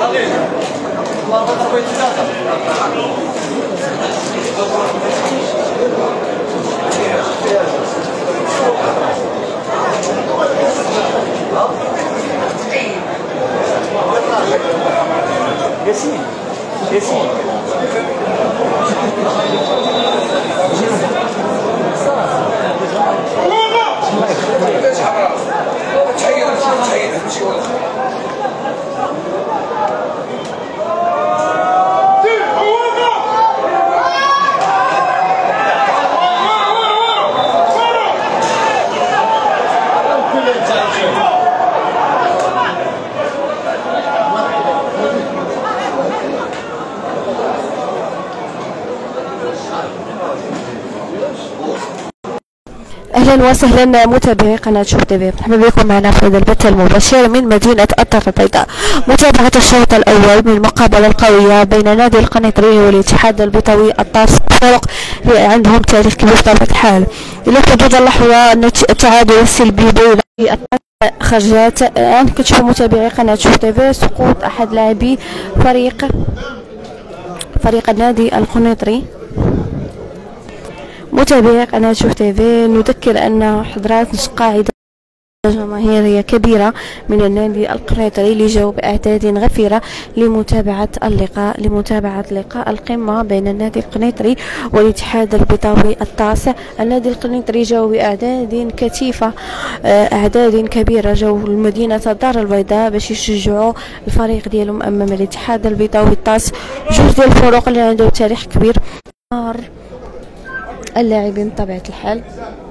ياسين ياسين اهلا وسهلا متابعي قناه شوف تيفي، مرحبا بكم معنا في هذا البث المباشر من مدينه الدار البيضاء. متابعه الشوط الاول من المقابله القويه بين نادي القنيطري والاتحاد البيضاوي الطاس، فرق عندهم تاريخ كبير بطبيعه الحال. الى حدود اللحظه التعادل السلبي بين خرجات. الان كتشوفوا متابعي قناه شوف تيفي سقوط احد لاعبي فريق النادي القنيطري. متابعي قناة شوف تيفي، نذكر أن حضرات قاعدة جماهيرية كبيرة من النادي القنيطري اللي جاوا بأعداد غفيرة لمتابعة لقاء القمة بين النادي القنيطري والاتحاد البيضاوي الطاس. النادي القنيطري جاوا بأعداد كثيفة، أعداد كبيرة، جاوا لمدينة الدار البيضاء باش يشجعوا الفريق ديالهم أمام الاتحاد البيضاوي الطاس. جوج ديال الفرق اللي عندهم تاريخ كبير، اللاعبين بطبيعة الحال.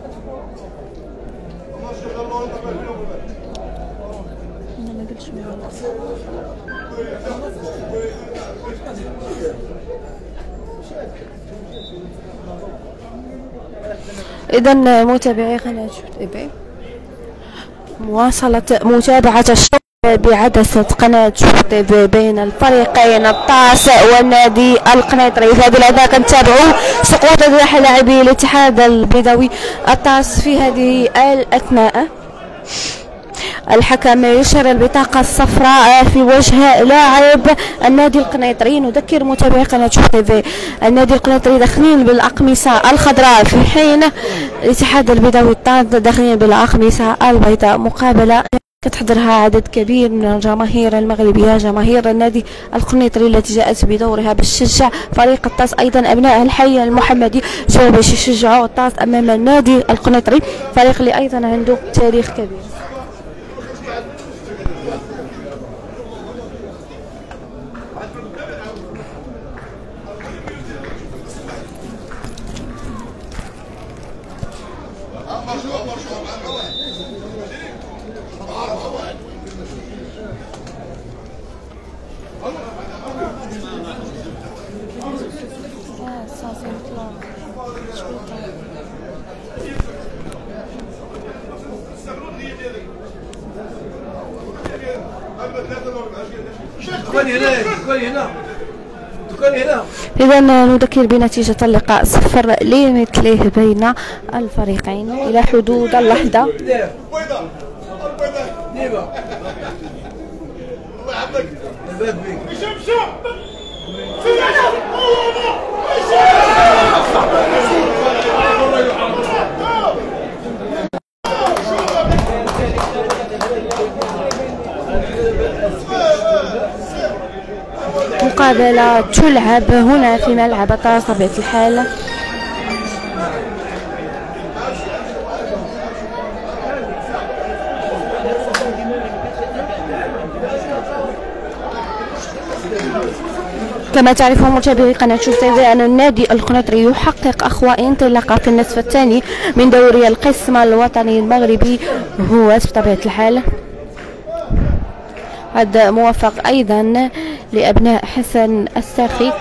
إذا متابعي قناة شوف تيفي، مواصلة متابعة الشوط بعدسة قناة شوف تيفي بين الفريقين الطاس والنادي القنيطري. في هذه الأداء كنتابعوا سقوط أحد لاعبي الاتحاد البيضاوي الطاس. في هذه الأثناء الحكم يشير البطاقة الصفراء في وجه لاعب النادي القنيطري. نذكر متابعي قناة شوف تيفي النادي القنيطري داخلين بالأقمصة الخضراء، في حين الاتحاد البيضاوي الطاس داخلين بالأقمصة البيضاء. مقابلة كتحضرها عدد كبير من الجماهير المغربية، جماهير النادي القنيطري التي جاءت بدورها باش تشجع فريق الطاس. ايضا ابناء الحي المحمدي جاوا باش يشجعوا الطاس امام النادي القنيطري، فريق اللي ايضا عنده تاريخ كبير. إذا نذكر بنتيجة اللقاء 0 لمثله بين الفريقين إلى حدود اللحظة. مقابلة تلعب هنا في ملعب الطاس بطبيعة الحال. كما تعرفون متابعي قناة شوف تيفي أن النادي القنيطري يحقق أخوة انطلاقة في النصف الثاني من دوري القسم الوطني المغربي هو بطبيعة الحال. هذا موفق أيضا لأبناء حسن الساخي.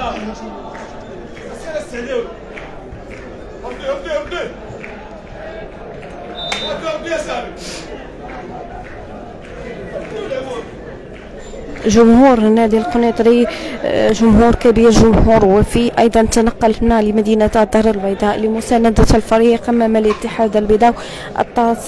جمهور النادي القنيطري جمهور كبير، جمهور وفي. أيضا تنقلنا لمدينة الدار البيضاء لمساندة الفريق أمام الاتحاد البيضاوي الطاس.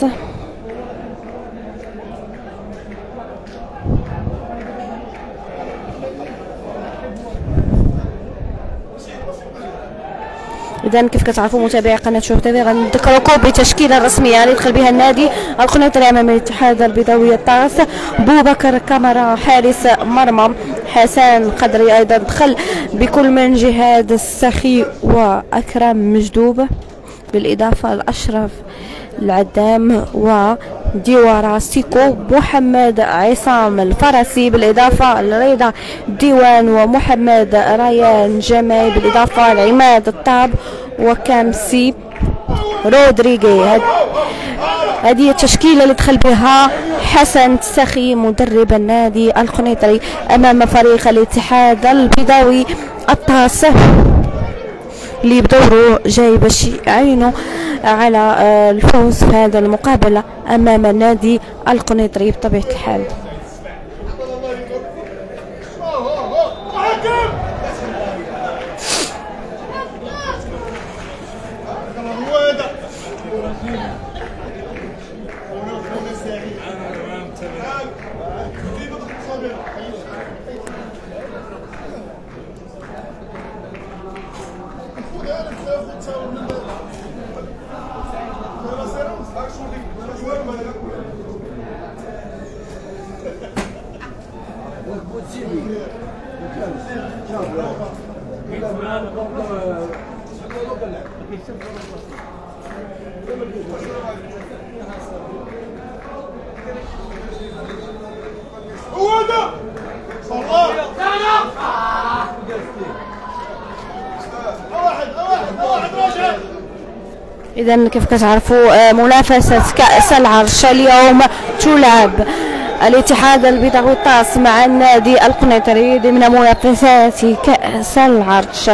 اذا كيف كتعرفوا متابعي قناه شوف تيفي غنذكركم بالتشكيله الرسميه اللي دخل بها النادي القنيطري امام الاتحاد البيضاوي الطاس. بوبكر كامرا حارس مرمى، حسن قدري ايضا دخل، بكل من جهاد السخي واكرم مجدوب، بالاضافه لاشرف العدام وديوارا سيكو، محمد عصام الفرسي، بالاضافه لرضا ديوان ومحمد ريان جماي، بالاضافه لعماد الطاب وكامسي رودريغي. هذه هي التشكيله اللي دخل بها حسن السخي مدرب النادي القنيطري امام فريق الاتحاد البيضاوي الطاس، اللي بدوره جاي باش يعينوا على الفوز في هذا المقابله امام النادي القنيطري بطبيعه الحال. إذا كيف كتعرفوا منافسة كأس العرش اليوم تلعب الاتحاد البيضاوي الطاس مع النادي القنيطري ضمن منافسات كأس العرش.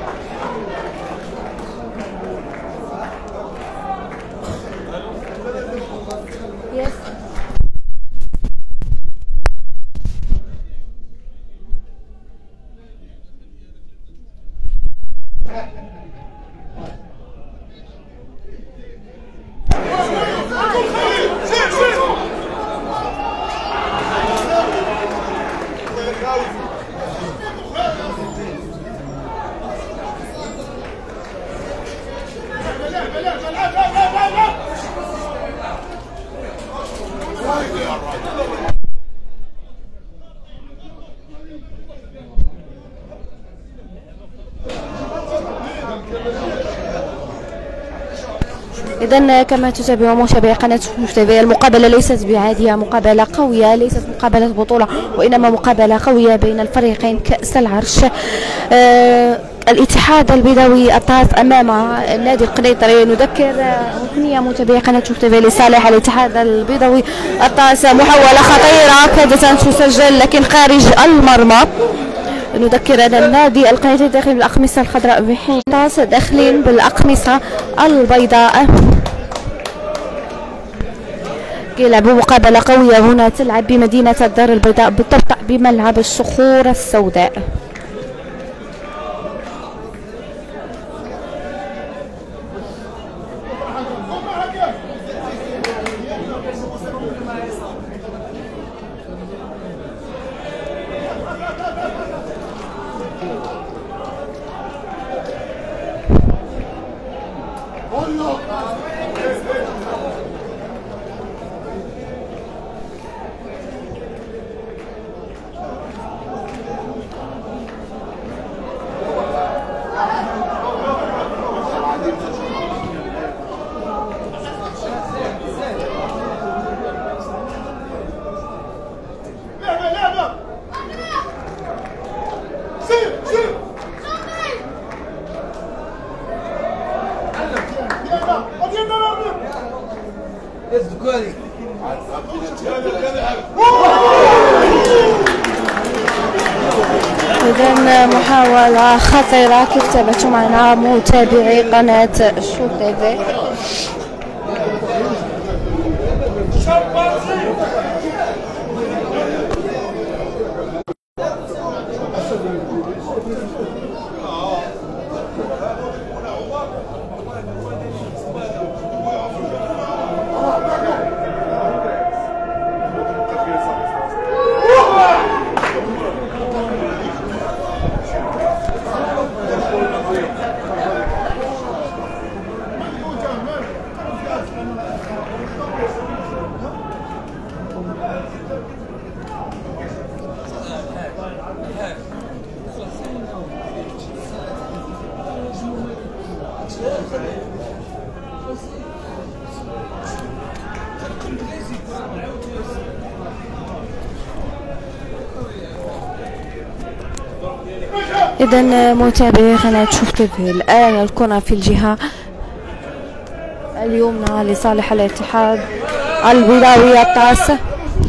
إذا كما تتابعون متابعي قناة شوف تيفي، المقابلة ليست بعادية، مقابلة قوية، ليست مقابلة بطولة وإنما مقابلة قوية بين الفريقين كأس العرش. الاتحاد البيضاوي الطاس أمام النادي القنيطري. نذكر ثنية متابعي قناة شوف تيفي لصالح الاتحاد البيضاوي الطاس، محاولة خطيرة كادت أن تسجل لكن خارج المرمى. نذكر أن النادي القنيطري داخل بالأقمصة الخضراء في حين الطاس داخلين بالأقمصة البيضاء. يلعبوا مقابلة قوية هنا تلعب بمدينة الدار البيضاء، بالضبط بملعب الصخور السوداء. إذا محاولة خطيرة كيف تابعتم معنا متابعي قناة شوف تيفي. إذا متابعي قناة شوف تيفي، الآن الكرة في الجهة اليمنى لصالح الاتحاد البيضاوي الطاسة.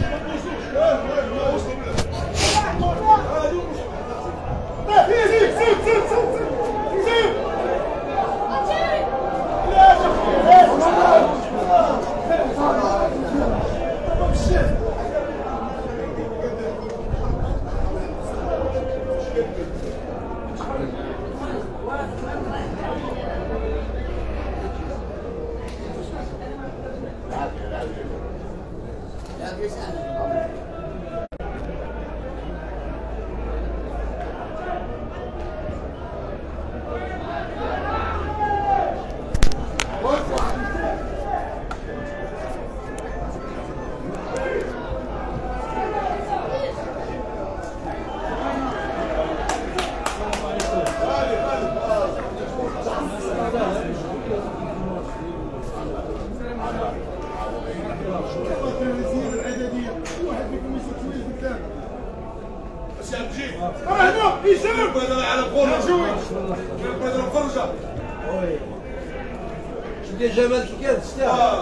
جمال كيف تستاهل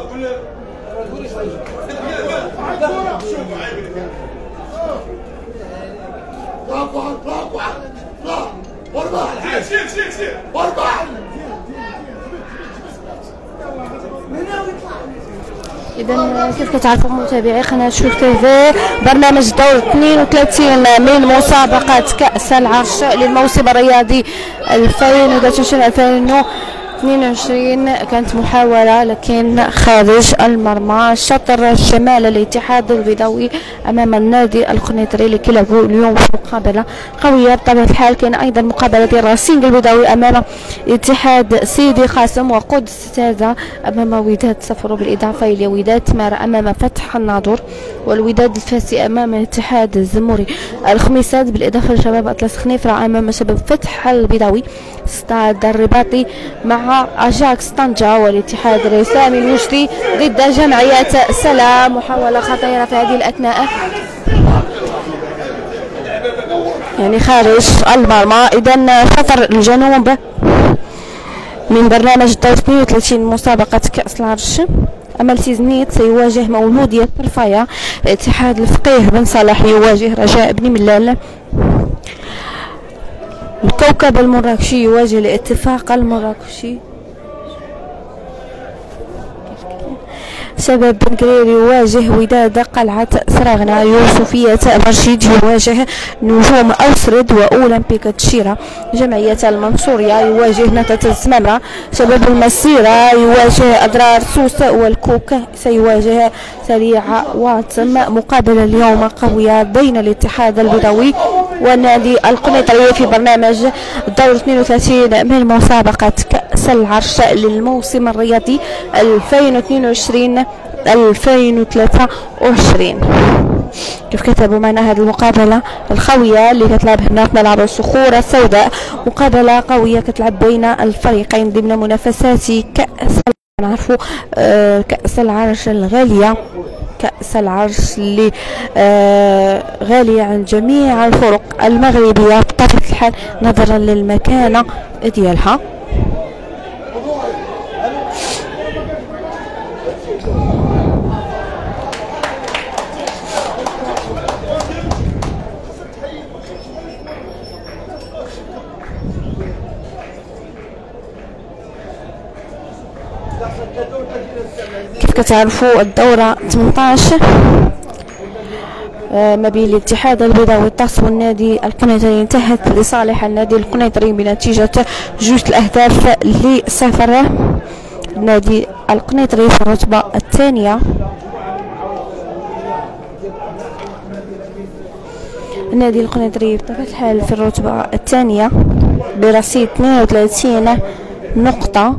إذا كيف كتعرفوا متابعي قناة شوف تيفي، برنامج دور 32 من مسابقة كأس العرش للموسم الرياضي 2022 كانت محاولة لكن خارج المرمى. شطر شمال الاتحاد البيضاوي أمام النادي القنيطري اللي كيلعبوا اليوم في مقابلة قوية بطبيعة الحال. كاين أيضا مقابلة راسينغ البيضاوي أمام اتحاد سيدي قاسم، وقدس تازا أمام وداد صفر، بالإضافة إلى وداد تمارا أمام فتح الناظور، والوداد الفاسي أمام الاتحاد الزموري الخميسات، بالإضافة لشباب أطلس خنيفرة أمام شباب فتح البيضاوي. استاد الرباطي مع أجاكس طنجة، والاتحاد الرسامي الوجدي ضد جمعية سلام. محاولة خطيرة في هذه الأثناء يعني خارج المرمى. إذا شطر الجنوب من برنامج دور 32 مسابقة كأس العرش. أمل سيزنيت سيواجه مولودية طرفايا، الاتحاد الفقيه بن صالح يواجه رجاء بن ملال، الكوكب المراكشي يواجه الاتفاق المراكشي، شباب بن قرير يواجه وداد قلعة سراغنا، يوسفية مرشيد يواجه نجوم أوسرد وأولمبيك تشيرة، جمعية المنصورية يواجه نتة الزمامرة، شباب المسيرة يواجه أضرار سوس، والكوك سيواجه سريع واتم. مقابلة اليوم قوية بين الاتحاد البيضاوي والنادي القنيطري في برنامج دور 32 من مسابقة كأس العرش للموسم الرياضي 2022-2023. كيف كتبوا معنا هذه المقابلة القوية اللي كتلعب هنا في ملعب الصخور السوداء، مقابلة قوية كتلعب بين الفريقين ضمن منافسات كأس نعرفوا كأس العرش الغالية، كأس العرش اللي غالية عن جميع الفرق المغربية بطبيعة الحال نظرا للمكانة ديالها. كيف كتعرفوا الدورة 18 ما بين الاتحاد البيضاوي الطاس والنادي القنيطري انتهت لصالح النادي القنيطري بنتيجة 2-0 لصفر. النادي القنيطري في الرتبة الثانية، النادي القنيطري بطبيعة الحال في الرتبة الثانية برصيد 32 نقطة،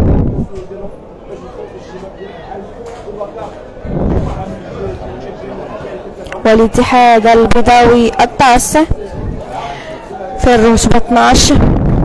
والاتحاد البيضاوي الطاس في الرتبة 12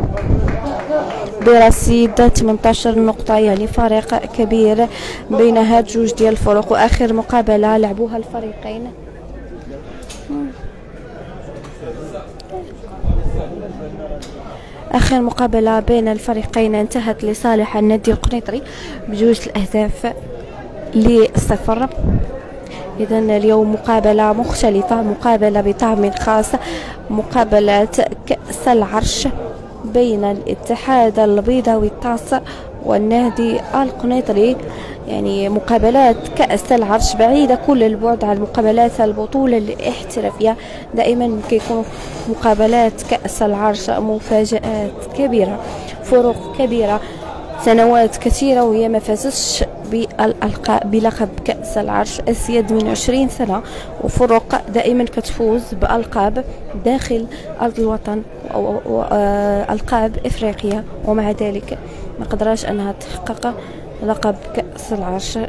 برصيد 18 نقطة، يعني فرق كبير بين هاد جوج ديال الفرق. واخر مقابلة لعبوها الفريقين آخر مقابلة بين الفريقين انتهت لصالح النادي القنيطري بجوج الأهداف ل0. إذا اليوم مقابلة مختلفة، مقابلة بطعم خاص، مقابلة كأس العرش بين الاتحاد البيضاوي الطاس والنادي القنيطري. يعني مقابلات كأس العرش بعيدة كل البعد عن مقابلات البطولة الاحترافية. دائما كيكون مقابلات كأس العرش مفاجآت كبيرة، فروق كبيرة، سنوات كثيرة وهي ما فازتش بلقب كأس العرش، أزيد من 20 سنة، وفرق دائما كتفوز بألقاب داخل أرض الوطن وألقاب إفريقيا، ومع ذلك ما قدرش أنها تحقق لقب كأس العرش.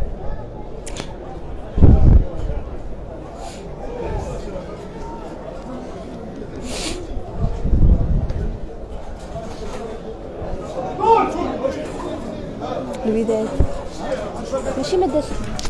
الوداد ماشي مداش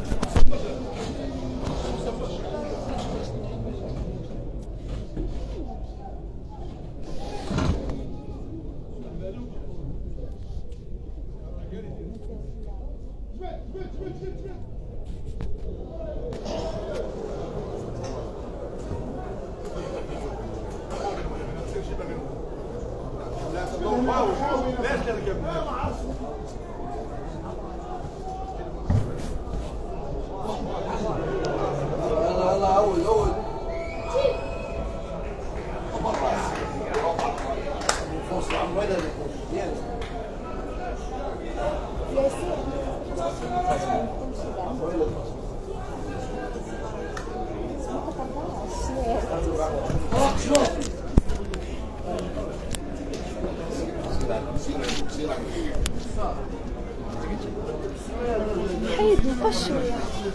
حيد نقش شوية.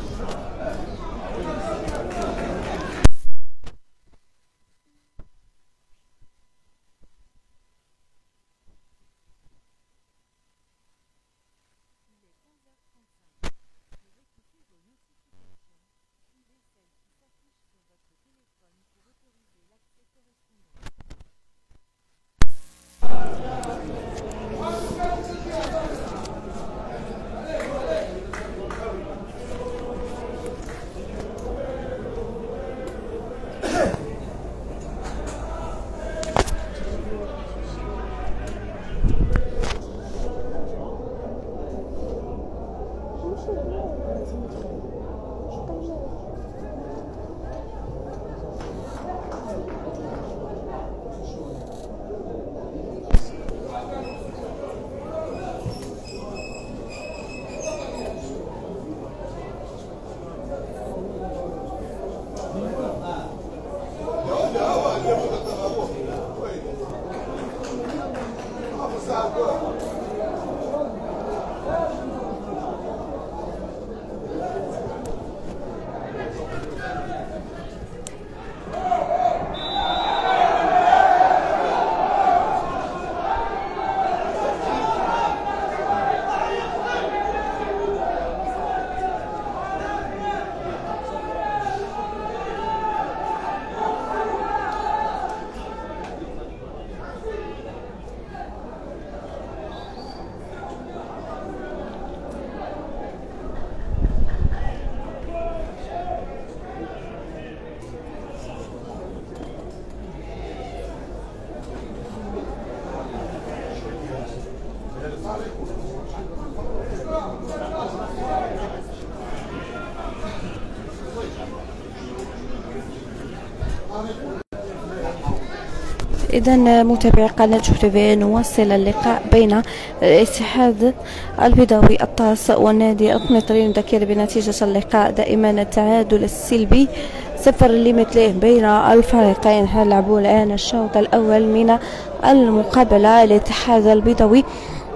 إذا متابعي قناة شوف تيفي، نواصل اللقاء بين الاتحاد البيضاوي الطاس والنادي القنيطري. نذكر بنتيجة اللقاء دائما التعادل السلبي 0 لمثله بين الفريقين. نلعبوا الآن الشوط الأول من المقابلة. الاتحاد البيضاوي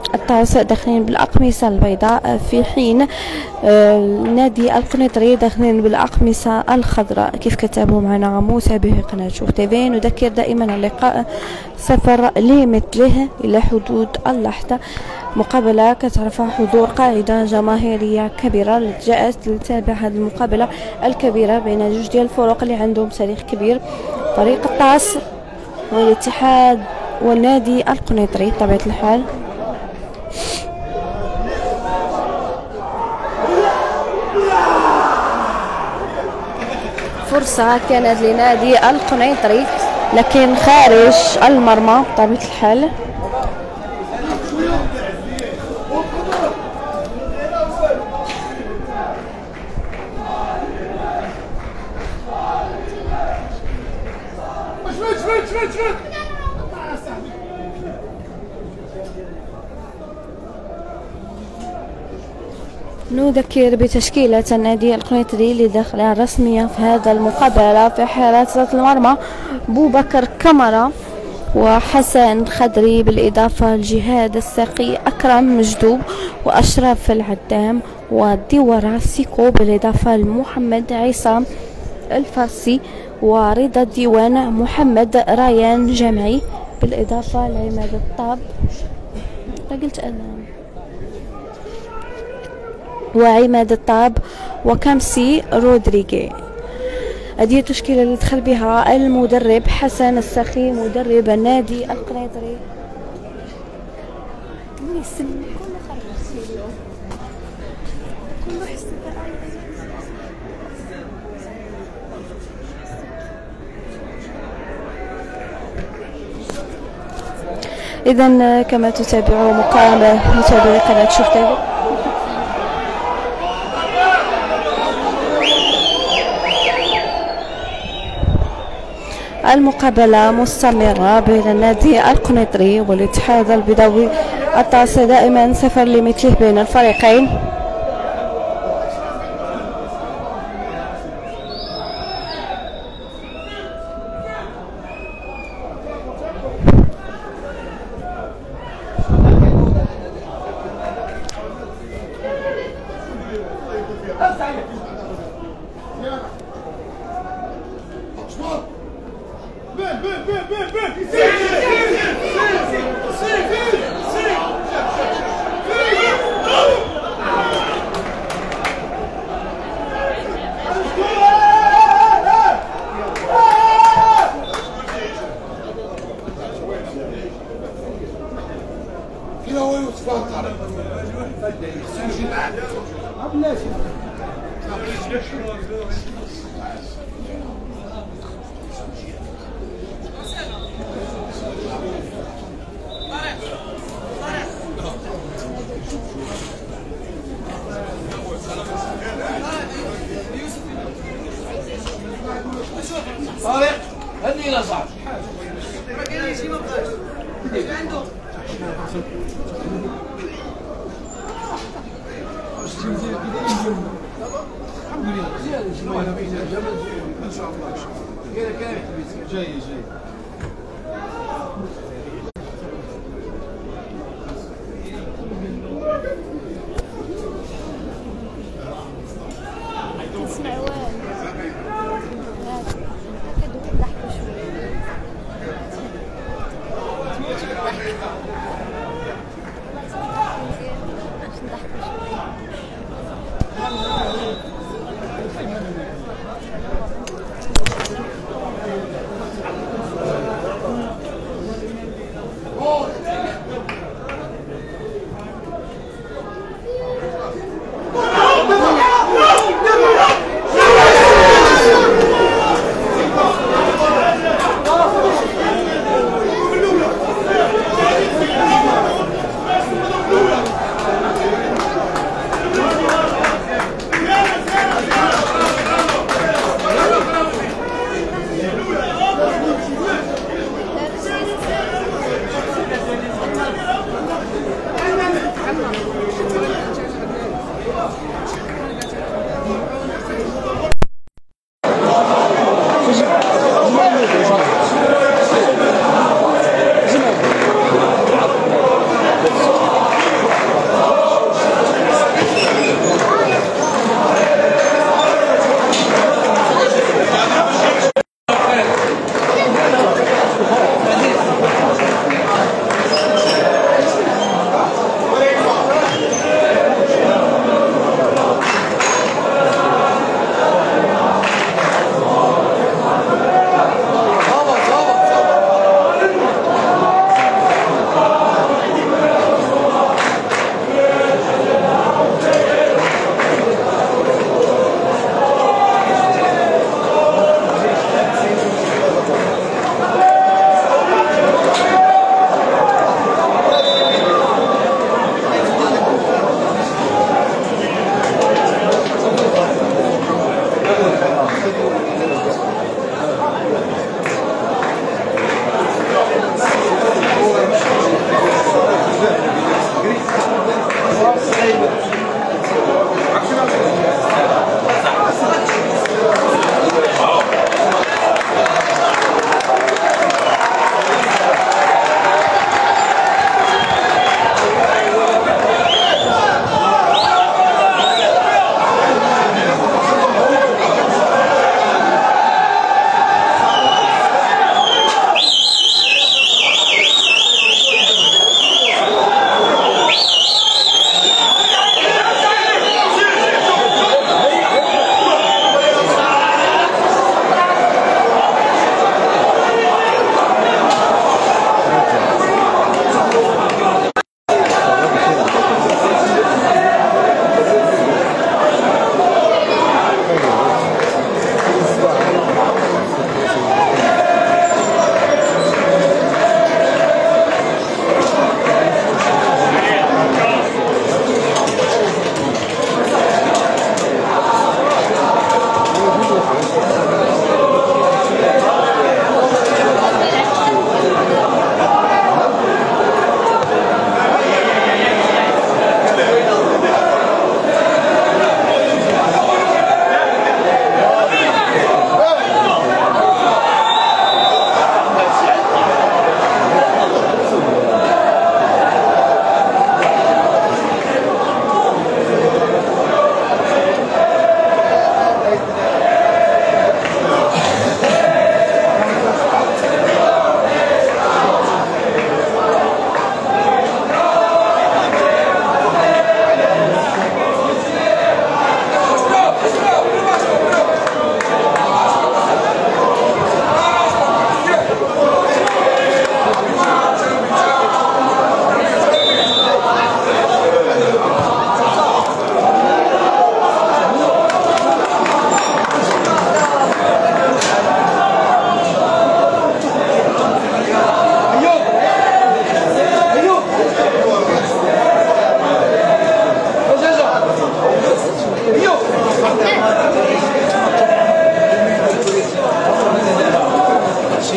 الطاس داخلين بالأقمصة البيضاء، في حين نادي القنيطري داخلين بالأقمصة الخضراء. كيف كتابعوا معنا متابعي قناة شوف تيفي، نذكر دائما اللقاء سفر لمثله إلى حدود اللحظة. مقابلة كترفع حضور قاعدة جماهيرية كبيرة جاءت لتتابع هذه المقابلة الكبيرة بين جوج ديال الفرق اللي عندهم تاريخ كبير، فريق الطاس والاتحاد والنادي القنيطري بطبيعة الحال. فرصة كانت لنادي القنيطري لكن خارج المرمى بطبيعة الحال. نذكر بتشكيلة النادي القنيطري اللي داخلة رسمية في هذا المقابلة. في حراسة المرمى بوبكر كمرة وحسن خضري، بالإضافة لجهاد الساقي، أكرم مجدوب وأشرف العدام وديورا سيكو، بالإضافة لمحمد عصام الفارسي ورضا الديوان، محمد ريان جمعي، بالإضافة لعماد الطاب قلت أنا وعماد الطاب وكامسي رودريغي. هذه التشكيلة اللي دخل بها المدرب حسن الساقي مدرب النادي القنيطري. إذا كما تتابعوا متابعي قناة شوف تيفي، المقابلة مستمرة بين النادي القنيطري والاتحاد البيضاوي. الطاس دائما سفر لمثله بين الفريقين. طارق هني لا صعب ان شاء الله جاي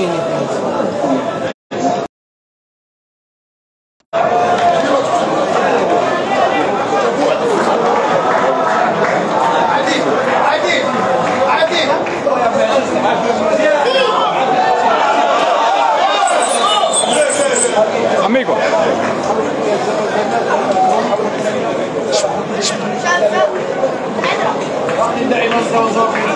Amigo. دعي نصر